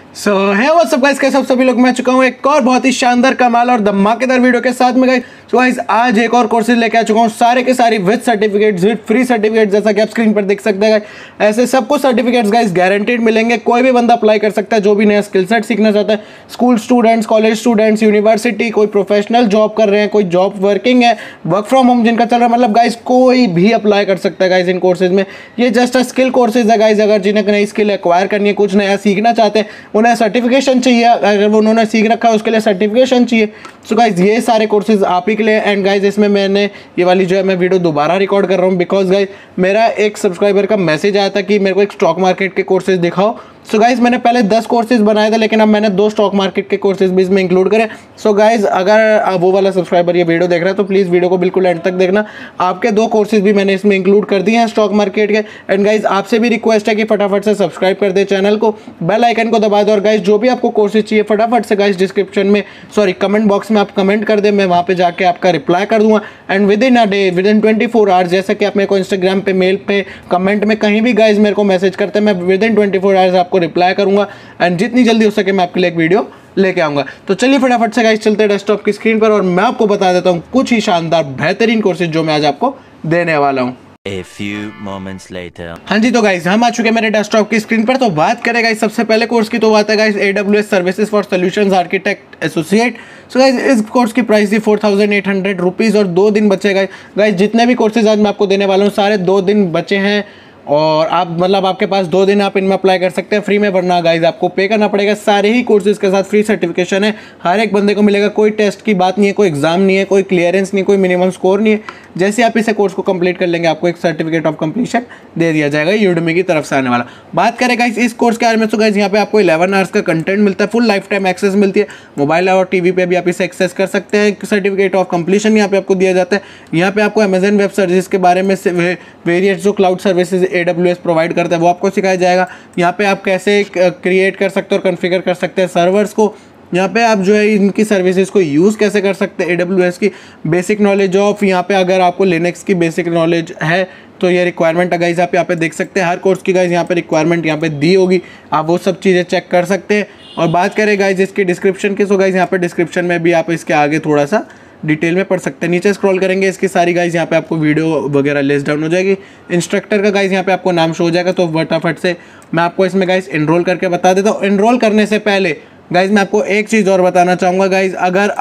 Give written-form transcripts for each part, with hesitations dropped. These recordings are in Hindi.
सो है वो सब गाइस, कैसे सभी लोग मैं चुका हूँ एक और बहुत ही शानदार कमाल और धमाकेदार वीडियो के साथ में गाइस। सो गाइस आज एक और कोर्सेज लेके आ चुका हूँ, सारे के सारे with certificates, with free certificate, जैसा कि आप स्क्रीन पर देख सकते हैं गाइस। ऐसे सबको सर्टिफिकेट्स गाइस गारंटेड मिलेंगे, कोई भी बंदा अप्लाई कर सकता है जो भी नया स्किल सेट सीखना चाहता है। School students, college students, university, कोई प्रोफेशनल जॉब कर रहे हैं, कोई जॉब वर्किंग है, वर्क फ्रॉम होम जिनका चल रहा है, मतलब गाइस कोई भी अप्लाई कर सकता है गाइस इन कोर्सेज में। ये जस्ट अ स्किल कोर्सेज है गाइस। अगर जिन्हें नई स्किल एक्वायर करनी है, कुछ नया सीखना चाहते हैं, उन्हें सर्टिफिकेशन चाहिए, अगर वो उन्होंने सीख रखा है उसके लिए सर्टिफिकेशन चाहिए। सो गाइज ये सारे कोर्सेज आप ही के लिए। एंड गाइज इसमें मैंने ये वाली जो है मैं वीडियो दोबारा रिकॉर्ड कर रहा हूँ बिकॉज गाइज मेरा एक सब्सक्राइबर का मैसेज आया था कि मेरे को एक स्टॉक मार्केट के कोर्सेज दिखाओ। सो गाइज मैंने पहले 10 कोर्सेज बनाए थे, लेकिन अब मैंने 2 स्टॉक मार्केट के कोर्सेज भी इसमें इंक्लूड करे। सो गाइज अगर वो वाला सब्सक्राइबर ये वीडियो देख रहा है तो प्लीज़ वीडियो को बिल्कुल एंड तक देखना। आपके 2 कोर्सेज भी मैंने इसमें इंक्लूड कर दिए हैं स्टॉक मार्केट के। एंड गाइज आपसे भी रिक्वेस्ट है कि फटाफट से सब्सक्राइब कर दे चैनल को, बेल आइकन को दबा दो। और गाइज जो भी आपको कोर्सेज चाहिए फटाफट से गाइज डिस्क्रिप्शन में कमेंट बॉक्स में आप कमेंट कर दे, मैं वहाँ पे जाके आपका रिप्लाई कर दूंगा। And within a day, within 24 hours, जैसा कि आप मेरे को इंस्टाग्राम पे, मेल पे, कमेंट में कहीं भी गाइज मेरे को मैसेज करते हैं, मैं विद इन 24 आवर्स आपको रिप्लाई करूंगा। एंड जितनी जल्दी हो सके मैं आपके लिए एक वीडियो लेके आऊंगा। तो चलिए फटाफट से गाइस चलते हैं डेस्कटॉप की स्क्रीन पर और मैं आपको बता देता हूं कुछ ही शानदार बेहतरीन कोर्सेज जो मैं आज आपको देने वाला हूं। A few moments later. हाँ जी, तो गाइस हम आ चुके हैं मेरे डेस्कटॉप की स्क्रीन पर। तो बात करें गाइस सबसे पहले कोर्स की, तो बात है guys AWS services for solutions architect associate. So guys इस कोर्स की प्राइस थी 4800 रुपीज़ और 2 दिन बचे गाइस। जितने भी कोर्सेज आज मैं आपको देने वाला हूँ सारे 2 दिन बचे हैं और आप मतलब आपके पास 2 दिन आप इनमें अप्लाई कर सकते हैं फ्री में, वरना गाइज आपको पे करना पड़ेगा। सारे ही कोर्सेज के साथ फ्री सर्टिफिकेशन है, हर एक बंदे को मिलेगा, कोई टेस्ट की बात नहीं है, कोई एग्जाम नहीं है, कोई क्लियरेंस नहीं, कोई मिनिमम स्कोर नहीं है। जैसे आप इसे कोर्स को कंप्लीट कर लेंगे आपको एक सर्टिफिकेट ऑफ कंप्लीशन दे दिया जाएगा यूडेमी की तरफ से आने वाला। बात करें गाइस इस कोर्स के बारे में, तो गाइस यहाँ पे आपको 11 आवर्स का कंटेंट मिलता है, फुल लाइफ टाइम एक्सेस मिलती है, मोबाइल और टीवी पे भी आप इसे एक्सेस कर सकते हैं। सर्टिफिकेट ऑफ कंप्लीशन यहाँ पे आपको दिया जाता है। यहाँ पे आपको अमेजन वेब सर्विस के बारे में वेरियस जो क्लाउड सर्विसेज AWS प्रोवाइड करता है वो आपको सिखाया जाएगा। यहाँ पे आप कैसे क्रिएट कर सकते हो और कॉन्फ़िगर कर सकते हैं सर्वर्स को। यहाँ पे आप जो है इनकी सर्विसेज को यूज़ कैसे कर सकते हैं, AWS की बेसिक नॉलेज ऑफ, यहाँ पे अगर आपको लिनक्स की बेसिक नॉलेज है तो ये रिक्वायरमेंट है गाइज, आप यहाँ पे देख सकते हैं। हर कोर्स की गाइज यहाँ पे रिक्वायरमेंट यहाँ पे दी होगी, आप वो सब चीज़ें चेक कर सकते हैं। और बात करें गाइज इसकी डिस्क्रिप्शन की, सो गाइज यहाँ पे डिस्क्रिप्शन में भी आप इसके आगे थोड़ा सा डिटेल में पढ़ सकते हैं। नीचे स्क्रॉल करेंगे इसकी सारी गाइज यहाँ पे आपको वीडियो वगैरह लिस्ट डाउन हो जाएगी। इंस्ट्रक्टर का गाइज यहाँ पे आपको नाम शो हो जाएगा। तो फटाफट से मैं आपको इसमें गाइज एनरोल करके बता देता हूँ। एनरोल करने से पहले गाइज मैं आपको एक चीज़ और बताना चाहूँगा गाइज, अगर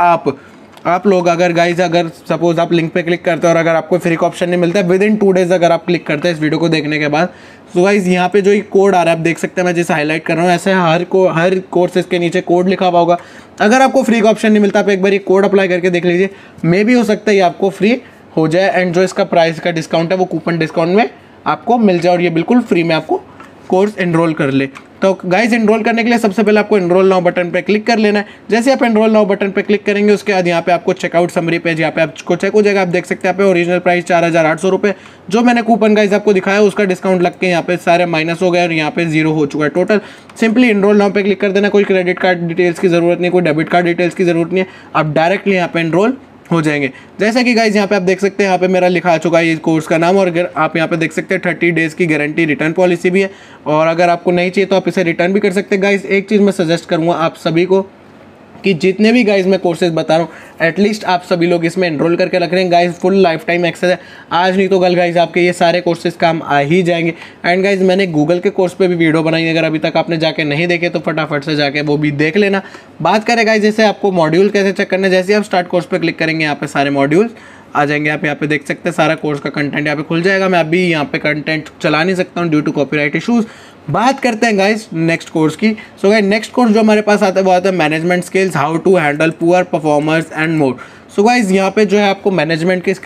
आप लोग अगर गाइज अगर सपोज आप लिंक पे क्लिक करते हैं और अगर आपको फ्री का ऑप्शन नहीं मिलता है, विद इन 2 डेज अगर आप क्लिक करते हैं इस वीडियो को देखने के बाद, तो गाइज यहाँ पे जो ये कोड आ रहा है आप देख सकते हैं, मैं जैसे हाईलाइट कर रहा हूँ ऐसे हर कोर्सेज के नीचे कोड लिखा हुआ होगा। अगर आपको फ्री का ऑप्शन नहीं मिलता आप एक बार ये कोड अप्लाई करके देख लीजिए, मे भी हो सकता है ये आपको फ्री हो जाए। एंड जो इसका प्राइस का डिस्काउंट है वो कूपन डिस्काउंट में आपको मिल जाए और ये बिल्कुल फ्री में आपको कोर्स एनरोल कर ले। तो गाइज एनरोल करने के लिए सबसे पहले आपको एनरोल नाउ बटन पे क्लिक कर लेना है। जैसे आप एनरोल नाउ बटन पे क्लिक करेंगे उसके बाद यहाँ पे आपको चेकआउट समरी पेज यहाँ पे आपको चेक हो जाएगा। आप देख सकते हैं यहाँ पे ओरिजिनल प्राइस 4800 रुपये, जो मैंने कूपन गाइज आपको दिखाया उसका डिस्काउंट लग के यहाँ पे सारे माइनस हो गए और यहाँ पे 0 हो चुका है टोटल। सिंपली एनरोल नाउ पे क्लिक कर देना, कोई क्रेडिट कार्ड डिटेल्स की जरूरत नहीं, कोई डेबिट कार्ड डिटेल्स की जरूरत नहीं है, आप डायरेक्टली यहाँ पे एनरोल हो जाएंगे। जैसा कि गाइज यहाँ पे आप देख सकते हैं यहाँ पे मेरा लिखा आ चुका है ये कोर्स का नाम, और अगर आप यहाँ पे देख सकते हैं 30 डेज़ की गारंटी रिटर्न पॉलिसी भी है, और अगर आपको नहीं चाहिए तो आप इसे रिटर्न भी कर सकते हैं। गाइज एक चीज़ मैं सजेस्ट करूँगा आप सभी को कि जितने भी गाइज मैं कोर्सेज बता रहा हूँ एटलीस्ट आप सभी लोग इसमें एनरोल करके रख रहे हैं guys. Full life time access है, आज नहीं तो कल गाइज आपके ये सारे कोर्सेज काम आ ही जाएंगे। एंड गाइज मैंने गूगल के कोर्स पे भी वीडियो बनाई है, अगर अभी तक आपने जाके नहीं देखे तो फटाफट से जाके वो भी देख लेना। बात करें गाइज जैसे आपको मॉड्यूल कैसे चेक करना है, जैसे आप स्टार्ट कोर्स पर क्लिक करेंगे यहाँ पे सारे मॉड्यूल्स आ जाएंगे। आप यहाँ पे देख सकते हैं सारा कोर्स का कंटेंट यहाँ पे खुल जाएगा। मैं अभी यहाँ पे कंटेंट चला नहीं सकता हूँ ड्यू टू कॉपीराइट इशूज़। बात करते हैं गाइस नेक्स्ट कोर्स की। सो गाइस नेक्स्ट कोर्स जो हमारे पास आता है वो आता है management skills, how to handle poor performers and more. So guys यहाँ पे जो है आपको मैनेजमेंट की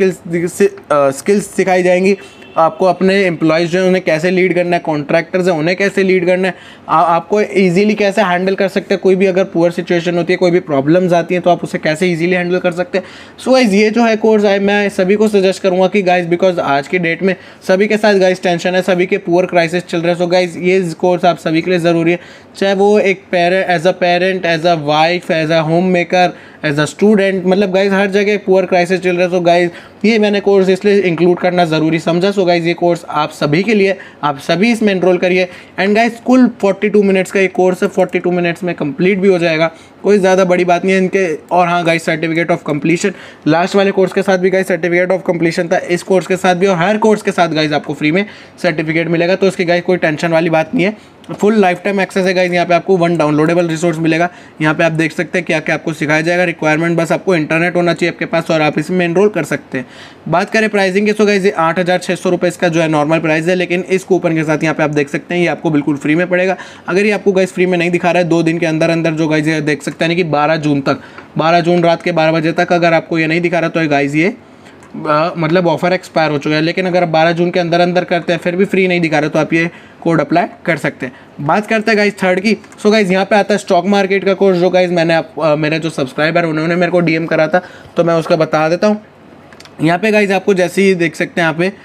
स्किल्स सिखाई जाएंगी। आपको अपने एम्प्लॉयज़ जो है उन्हें कैसे लीड करना है, कॉन्ट्रैक्टर्स हैं उन्हें कैसे लीड करना है, आपको इजीली कैसे हैंडल कर सकते हैं, कोई भी अगर पुअर सिचुएशन होती है, कोई भी प्रॉब्लम्स आती हैं तो आप उसे कैसे इजीली हैंडल कर सकते हैं। सो गाइस ये जो है कोर्स है मैं सभी को सजेस्ट करूँगा कि गाइस बिकॉज आज की डेट में सभी के साथ गाइस टेंशन है, सभी के पुअर क्राइसिस चल रहे हैं। सो गाइस ये कोर्स आप सभी के लिए ज़रूरी है, चाहे वो एक as a parent, as a wife, as a home maker, as a student, मतलब गाइज हर जगह पुअर क्राइसिस चल रहा है। सो गाइज ये मैंने कोर्स इसलिए इंक्लूड करना ज़रूरी समझा। सो गाइज ये कोर्स आप सभी के लिए, आप सभी इसमें एनरोल करिए। एंड गाइज कुल 42 मिनट्स का ये कोर्स है, 42 मिनट्स में कंप्लीट भी हो जाएगा, कोई ज़्यादा बड़ी बात नहीं है इनके। और हाँ guys certificate of completion, last वाले कोर्स के साथ भी गाइज सर्टिफिकेट ऑफ कंप्लीशन था, इस कोर्स के साथ भी, और हर कोर्स के साथ गाइज आपको फ्री में सर्टिफिकेट मिलेगा। तो इसकी गाइज कोई टेंशन वाली बात नहीं है, फुल लाइफ टाइम एक्सेस है गाइज। यहाँ पे आपको 1 डाउनलोडेबल रिसोर्स मिलेगा। यहाँ पे आप देख सकते हैं क्या क्या आपको सिखाया जाएगा। रिक्वायरमेंट बस आपको इंटरनेट होना चाहिए आपके पास और आप इसमें एनरोल कर सकते हैं। बात करें प्राइसिंग की, सो गाइज 8,600 रुपये इसका जो है नॉर्मल प्राइस है, लेकिन इस कूपन के साथ यहाँ पे आप देख सकते हैं ये आपको बिल्कुल फ्री में पड़ेगा। अगर ये आपको गाइज फ्री में नहीं दिखा रहा है, 2 दिन के अंदर अंदर जो गाइज देख सकते हैं कि 12 जून तक, 12 जून रात के 12 बजे तक अगर आपको ये नहीं दिखा रहा तो गाइज ये मतलब ऑफर एक्सपायर हो चुका है। लेकिन अगर आप 12 जून के अंदर अंदर करते हैं फिर भी फ्री नहीं दिखा रहे तो आप ये कोड अप्लाई कर सकते हैं। बात करते हैं गाइज थर्ड की। सो गाइज यहाँ पे आता है स्टॉक मार्केट का कोर्स, जो गाइज मैंने मेरे जो सब्सक्राइबर उन्होंने मेरे को डीएम करा था, तो मैं उसका बता देता हूँ। यहाँ पे गाइज आपको जैसे ही देख सकते हैं यहाँ पे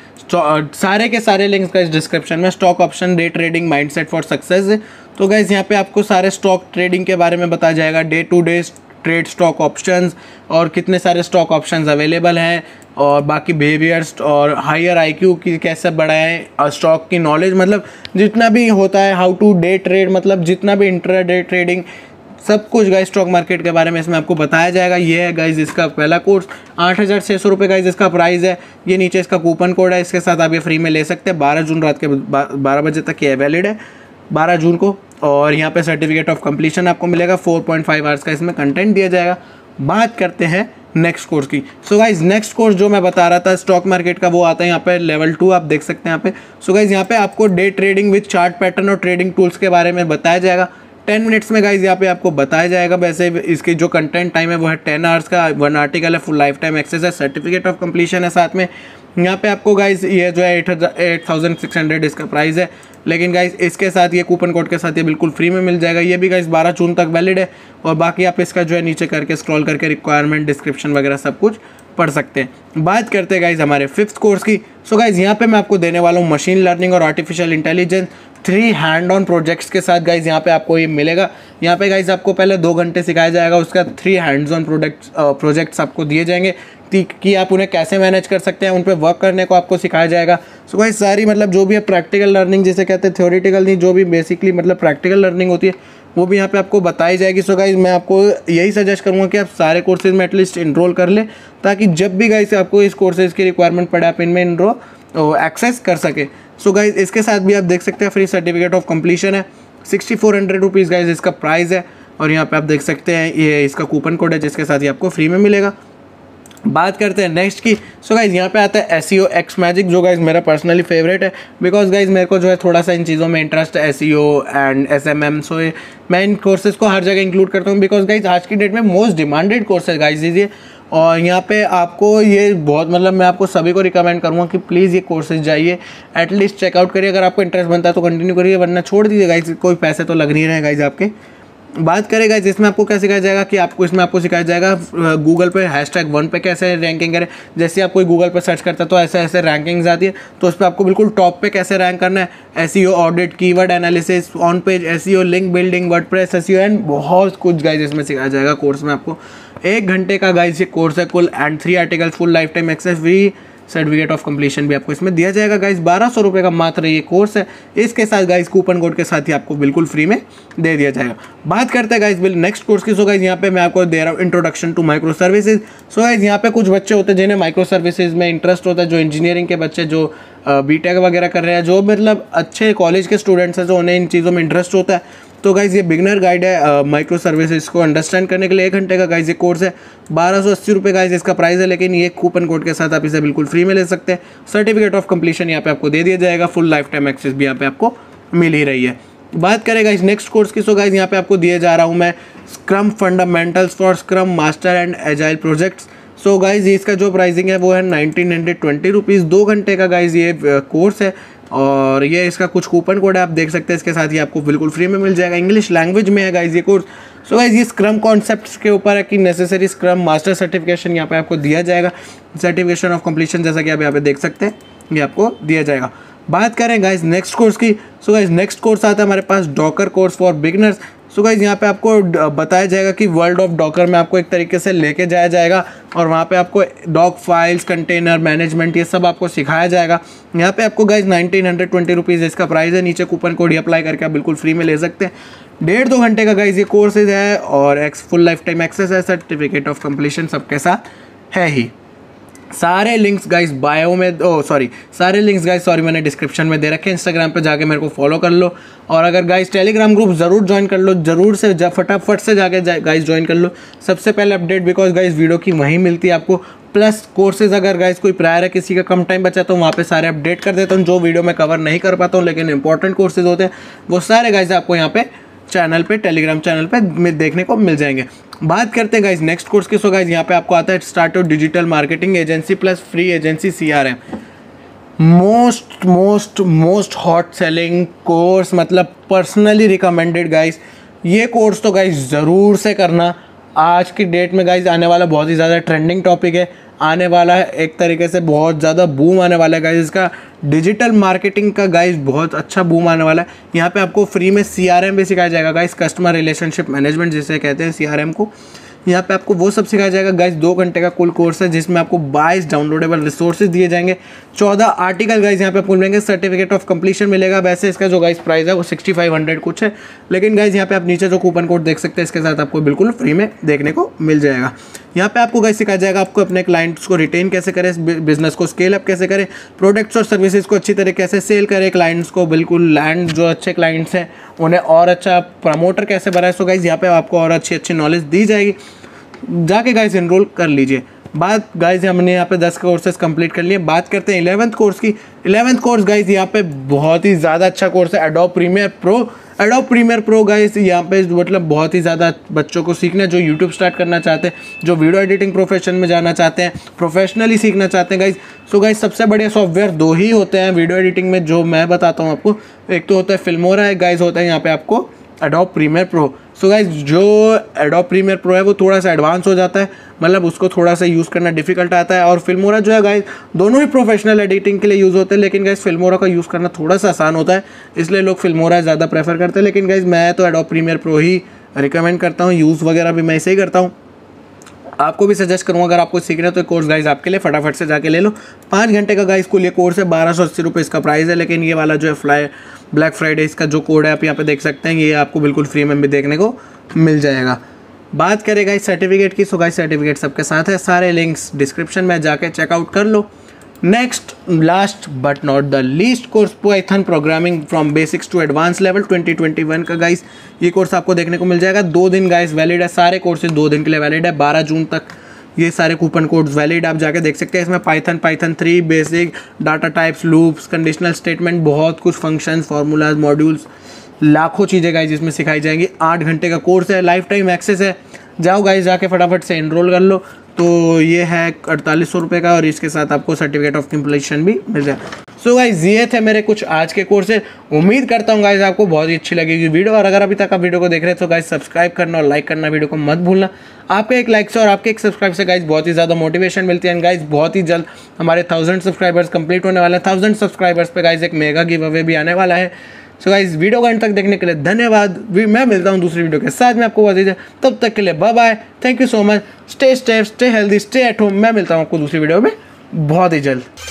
सारे के सारे लिंक्स गाइज डिस्क्रिप्शन में, stock option day trading mindset for success. तो गाइज यहाँ पे आपको सारे स्टॉक ट्रेडिंग के बारे में बताया जाएगा, day to day trade stock options और कितने सारे स्टॉक ऑप्शंस अवेलेबल हैं, और बाकी बिहेवियर्स और हायर आईक्यू की कैसे बढ़ाएं, और स्टॉक की नॉलेज, मतलब जितना भी होता है, हाउ टू डे ट्रेड, मतलब जितना भी इंट्रा डे ट्रेडिंग, सब कुछ गाइज स्टॉक मार्केट के बारे में इसमें आपको बताया जाएगा। ये है गाइज इसका पहला कोर्स, 8,600 रुपये गाइज इसका प्राइस है। ये नीचे इसका कूपन कोड है, इसके साथ आप ये फ्री में ले सकते हैं। 12 जून रात के 12 बजे तक ये वैलिड है, 12 जून को। और यहाँ पे सर्टिफिकेट ऑफ कंप्लीशन आपको मिलेगा, 4.5 आवर्स का इसमें कंटेंट दिया जाएगा। बात करते हैं नेक्स्ट कोर्स की। सो गाइज नेक्स्ट कोर्स जो मैं बता रहा था स्टॉक मार्केट का, वो आता है यहाँ पे लेवल 2, आप देख सकते हैं यहाँ पे। सो गाइज यहाँ पे आपको day trading with chart pattern और ट्रेडिंग टूल्स के बारे में बताया जाएगा 10 मिनट्स में गाइज यहाँ पे आपको बताया जाएगा। वैसे इसकी जो कंटेंट टाइम है वो है 10 आवर्स का, 1 आर्टिकल है, फुल लाइफ टाइम एक्सेस है, सर्टिफिकेट ऑफ कंप्लीशन है साथ में। यहाँ पे आपको गाइज ये जो है 8,600 इसका प्राइस है, लेकिन गाइज इसके साथ ये कूपन कोड के साथ ये बिल्कुल फ्री में मिल जाएगा। ये भी गाइज 12 जून तक वैलिड है, और बाकी आप इसका जो है नीचे करके स्क्रॉल करके रिक्वायरमेंट डिस्क्रिप्शन वगैरह सब कुछ पढ़ सकते हैं। बात करते हैं गाइज हमारे 5th कोर्स की। सो गाइज यहाँ पे मैं आपको देने वाला हूँ मशीन लर्निंग और artificial intelligence 3 hand on projects के साथ। गाइज यहाँ पे आपको ये मिलेगा। यहाँ पे गाइज आपको पहले 2 घंटे सिखाया जाएगा, उसका 3 हैंड्स ऑन प्रोजेक्ट्स आपको दिए जाएंगे कि आप उन्हें कैसे मैनेज कर सकते हैं, उन पर वर्क करने को आपको सिखाया जाएगा। सो गाइज सारी मतलब जो भी है प्रैक्टिकल लर्निंग जिसे कहते हैं, थ्योरेटिकल नहीं, जो भी बेसिकली मतलब प्रैक्टिकल लर्निंग होती है वो भी यहाँ पे आपको बताई जाएगी। सो गाइज मैं आपको यही सजेस्ट करूँगा कि आप सारे कोर्सेज में एटलीस्ट इनरोल कर लें, ताकि जब भी गाइज आपको इस कोर्सेज की रिक्वायरमेंट पड़े आप इनमें एक्सेस कर सके। सो गाइज इसके साथ भी आप देख सकते हैं फ्री सर्टिफिकेट ऑफ कंप्लीशन है, 6,400 रुपीज़ गाइज इसका प्राइस है। और यहाँ पे आप देख सकते हैं ये इसका कूपन कोड है जिसके साथ ये आपको फ्री में मिलेगा। बात करते हैं नेक्स्ट की। सो गाइज यहाँ पे आता है SEO X मैजिक, जो गाइज मेरा पर्सनली फेवरेट है, बिकॉज गाइज मेरे को जो है थोड़ा सा इन चीज़ों में इंटरेस्ट है, SEO एंड SMM। सो मैं इन कोर्सेज को हर जगह इंक्लूड करता हूँ, बिकॉज गाइज आज की डेट में मोस्ट डिमांडेड कोर्स है गाइज ये। और यहाँ पे आपको ये बहुत मतलब मैं आपको सभी को रिकमेंड करूँगा कि प्लीज़ ये कोर्सेज जाइए, एटलीस्ट चेकआउट करिए। अगर आपको इंटरेस्ट बनता है तो कंटिन्यू करिए, वरना छोड़ दीजिए गाइज, कोई पैसे तो लग नहीं रहे गाइज आपके। बात करेगा जिसमें आपको क्या सिखाया जाएगा कि आपको इसमें आपको सिखाया जाएगा गूगल पे #1 पे कैसे रैंकिंग करें। जैसे आप कोई गूगल पे सर्च करता है तो ऐसे ऐसे रैंकिंग्स आती है, तो उस पर आपको बिल्कुल टॉप पे कैसे रैंक करना है, SEO audit, keyword analysis, on page SEO, link building, WordPress SEO and बहुत कुछ गाइज इसमें सिखाया जाएगा कोर्स में आपको। 1 घंटे का गाइज ये कोर्स है कुल, and 3 article, full life time access, free certificate of completion भी आपको इसमें दिया जाएगा गाइज। 1200 रुपये का मात्र ये कोर्स है, इसके साथ गाइज कूपन कोड के साथ ही आपको बिल्कुल फ्री में दे दिया जाएगा। बात करते हैं गाइज नेक्स्ट कोर्स की। सो गाइज यहाँ पे मैं आपको दे रहा हूँ introduction to micro services. So guys यहाँ पे कुछ बच्चे होते हैं जिन्हें माइक्रो सर्विसेज में इंटरेस्ट होता है, जो इंजीनियरिंग के बच्चे जो BTech वगैरह कर रहे हैं, जो मतलब अच्छे कॉलेज के स्टूडेंट्स हैं, जो उन्हें इन चीज़ों में इंटरेस्ट होता है। तो गाइज ये बिगनर गाइड है माइक्रो सर्विसेज को अंडरस्टैंड करने के लिए। 1 घंटे का गाइज ये कोर्स है, 1280 रुपये गाइज इसका प्राइस है, लेकिन ये कूपन कोड के साथ आप इसे बिल्कुल फ्री में ले सकते हैं। सर्टिफिकेट ऑफ कंप्लीशन यहाँ पे आपको दे दिया जाएगा, फुल लाइफ टाइम एक्सेस भी यहाँ पे आपको मिल ही रही है। बात करें गाइज नेक्स्ट कोर्स की। सो गाइज यहाँ पे आपको दिए जा रहा हूँ मैं scrum fundamentals for scrum master and agile projects. So guys इसका जो प्राइसिंग है वो है 1920 रुपीज़। 2 घंटे का गाइज ये कोर्स है, और ये इसका कुछ कूपन कोड है आप देख सकते हैं, इसके साथ ही आपको बिल्कुल फ्री में मिल जाएगा। इंग्लिश लैंग्वेज में है गाइज ये कोर्स। सो गाइज ये स्क्रम कॉन्सेप्ट्स के ऊपर है कि नेसेसरी स्क्रम मास्टर सर्टिफिकेशन यहाँ पे आपको दिया जाएगा, सर्टिफिकेशन ऑफ कंप्लीशन, जैसा कि आप यहाँ पे देख सकते हैं ये आपको दिया जाएगा। बात करें गाइज नेक्स्ट कोर्स की। सो गाइज नेक्स्ट कोर्स आता है हमारे पास Docker course for beginners. So guys यहाँ पे आपको बताया जाएगा कि वर्ल्ड ऑफ डॉकर में आपको एक तरीके से लेके जाया जाएगा और वहाँ पे आपको डॉक फाइल्स, कंटेनर मैनेजमेंट, ये सब आपको सिखाया जाएगा। यहाँ पे आपको गाइज 1920 रुपीज़ इसका प्राइस है। नीचे कूपन कोड ही अप्लाई करके आप बिल्कुल फ्री में ले सकते हैं। 1.5-2 घंटे का गाइज ये कोर्सेज है और फुल लाइफ टाइम एक्सेस है। सर्टिफिकेट ऑफ कंप्लीशन सबके साथ है ही। सारे लिंक्स गाइस बायो में सारे लिंक्स गाइस मैंने डिस्क्रिप्शन में दे रखे हैं। इंस्टाग्राम पे जाके मेरे को फॉलो कर लो और अगर गाइस टेलीग्राम ग्रुप ज़रूर ज्वाइन कर लो, ज़रूर से फटाफट से जाके गाइस ज्वाइन कर लो। सबसे पहले अपडेट बिकॉज गाइस वीडियो की वहीं मिलती है आपको, प्लस कोर्सेज अगर गाइस कोई प्रायर है, किसी का कम टाइम बचा तो वहाँ पे सारे अपडेट कर देता हूँ। जो वीडियो में कवर नहीं कर पाता हूँ लेकिन इंपॉर्टेंट कोर्सेज होते हैं वो सारे गाइस आपको यहाँ पे चैनल पे, टेलीग्राम चैनल पे देखने को मिल जाएंगे। बात करते हैं गाइज नेक्स्ट कोर्स की। सो गाइज यहाँ पे आपको आता है start digital marketing agency plus free agency CRM। Most hot selling course, मतलब पर्सनली रिकमेंडेड गाइज। ये कोर्स तो गाइज ज़रूर से करना। आज की डेट में गाइज आने वाला बहुत ही ज़्यादा ट्रेंडिंग टॉपिक है, आने वाला है एक तरीके से बहुत ज़्यादा बूम आने वाला है गाइज। इसका डिजिटल मार्केटिंग का गाइज बहुत अच्छा बूम आने वाला है। यहाँ पे आपको फ्री में CRM भी सिखाया जाएगा गाइज, कस्टमर रिलेशनशिप मैनेजमेंट जिसे कहते हैं CRM को। यहाँ पे आपको वो सब सिखाया जाएगा गाइज। 2 घंटे का कुल कोर्स है जिसमें आपको 22 डाउनलोडेबल रिसोर्सेज दिए जाएंगे, 14 आर्टिकल गाइज यहाँ पे आपको मिलेंगे, सर्टिफिकेट ऑफ कंप्लीशन मिलेगा। वैसे इसका जो गाइज प्राइस है वो 6500 कुछ है, लेकिन गाइज यहाँ पे आप नीचे जो कूपन कोड देख सकते हैं इसके साथ आपको बिल्कुल फ्री में देखने को मिल जाएगा। यहाँ पे आपको गाइज सिखाया जाएगा आपको अपने क्लाइंट्स को रिटेन कैसे करें, बिजनेस को स्केल अप कैसे करें, प्रोडक्ट्स और सर्विसेज को अच्छी तरीके से सेल करें, क्लाइंट्स को बिल्कुल लैंड जो अच्छे क्लाइंट्स हैं उन्हें और अच्छा प्रमोटर कैसे बनाए। सो गाइज यहाँ पे आपको और अच्छी नॉलेज दी जाएगी। जाके गाइज एनरोल कर लीजिए। बात गाइज हमने यहाँ पे 10 कोर्सेज कंप्लीट कर लिए। बात करते हैं 11th कोर्स की। 11th कोर्स गाइज यहाँ पे बहुत ही ज़्यादा अच्छा कोर्स है, एडोब प्रीमियर प्रो गाइज। यहाँ पे मतलब बहुत ही ज़्यादा बच्चों को सीखना है जो यूट्यूब स्टार्ट करना चाहते हैं, जो वीडियो एडिटिंग प्रोफेशन में जाना चाहते हैं, प्रोफेशनली सीखना चाहते हैं गाइज। सो गाइज सबसे बढ़िया सॉफ्टवेयर 2 ही होते हैं वीडियो एडिटिंग में जो मैं बताता हूँ आपको। एक तो होता है फिल्मोरा, एक गाइज होता है यहाँ पे आपको Adobe Premiere Pro. So guys जो एडोब प्रीमियर प्रो है वो थोड़ा सा एडवांस हो जाता है, मतलब उसको थोड़ा सा यूज़ करना डिफिकल्ट आता है। और फिल्मोरा जो है गाइज दोनों ही प्रोफेशनल एडिटिंग के लिए यूज़ होते हैं, लेकिन गाइज फिल्मोरा का यूज़ करना थोड़ा सा आसान होता है, इसलिए लोग फिल्मोरा ज़्यादा प्रेफर करते हैं। लेकिन गाइज मैं तो एडोब प्रीमियर प्रो ही रिकमेंड करता हूँ, यूज़ वगैरह भी मैं इसे ही करता हूँ। आपको भी सजेस्ट करूँगा अगर आपको सीखना है तो कोर्स गाइज आपके लिए फटाफट से जाके ले लो। 5 घंटे का गाइज कुल ये कोर्स है, 1280 रुपये इसका प्राइस है। लेकिन ये वाला जो है ब्लैक फ्राइडे इसका जो कोड है आप यहाँ पे देख सकते हैं, ये आपको बिल्कुल फ्री में भी देखने को मिल जाएगा। बात करें गाइज सर्टिफिकेट की। सो गाइज सर्टिफिकेट सबके साथ है, सारे लिंक्स डिस्क्रिप्शन में जाके चेकआउट कर लो। Next last but not the least course Python programming from basics to advance level 2021 का गाइज ये कोर्स आपको देखने को मिल जाएगा। 2 दिन गाइज वैलिड है, सारे कोर्सेज 2 दिन के लिए वैलिड है, 12 जून तक ये सारे कूपन कोड्स वैलिड आप जाके देख सकते हैं। इसमें Python 3 basic, data types, loops, conditional statement, बहुत कुछ फंक्शंस, फार्मूलाज, मॉड्यूल्स, लाखों चीज़ें गाइज इसमें सिखाई जाएंगी। 8 घंटे का कोर्स है, लाइफ टाइम एक्सेस है। जाओ गाइज जाके फटाफट से एनरोल कर लो। तो ये है 4800 रुपये का और इसके साथ आपको सर्टिफिकेट ऑफ कंप्लीशन भी मिल जाए। सो गाइज ये थे मेरे कुछ आज के कोर्स है। उम्मीद करता हूँ गाइज आपको बहुत ही अच्छी लगेगी वीडियो, और अगर अभी तक आप वीडियो को देख रहे हैं तो गाइज सब्सक्राइब करना और लाइक करना वीडियो को मत भूलना। आपके एक लाइक से और आपके एक सब्सक्राइब से गाइज बहुत ही ज़्यादा मोटिवेशन मिलती है। गाइज बहुत ही जल्द हमारे 1000 सब्सक्राइबर्स कंप्लीट होने वाले हैं। 1000 सब्सक्राइबर्स पे गाइज एक मेगा गिव अवे भी आने वाला है। सो गाइज वीडियो को अंत तक देखने के लिए धन्यवाद। मैं मिलता हूँ दूसरी वीडियो के साथ में आपको बहुत ही, तब तक के लिए bye bye, thank you so much, stay safe, stay healthy, stay at home. मैं मिलता हूँ आपको दूसरी वीडियो में बहुत ही जल्द।